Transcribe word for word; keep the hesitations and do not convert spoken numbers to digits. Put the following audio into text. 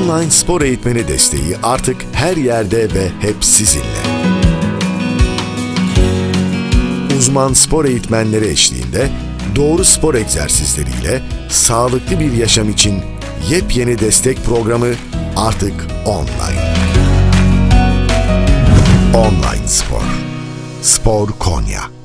Online spor eğitmeni desteği artık her yerde ve hep sizinle. Uzman spor eğitmenleri eşliğinde doğru spor egzersizleriyle sağlıklı bir yaşam için yepyeni destek programı artık online. Online spor. Spor Konya.